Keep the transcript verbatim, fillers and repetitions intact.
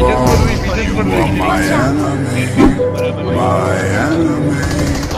just for me, just for You are my me. enemy, my enemy.